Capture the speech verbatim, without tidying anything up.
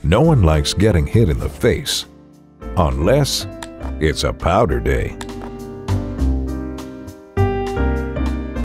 No one likes getting hit in the face, unless it's a powder day.